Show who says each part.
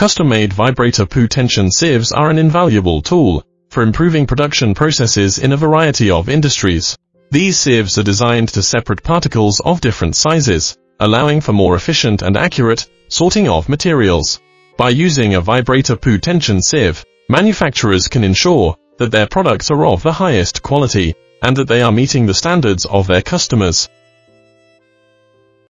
Speaker 1: Custom-made vibrator poo tension sieves are an invaluable tool for improving production processes in a variety of industries. These sieves are designed to separate particles of different sizes, allowing for more efficient and accurate sorting of materials. By using a vibrator poo tension sieve, manufacturers can ensure that their products are of the highest quality and that they are meeting the standards of their customers.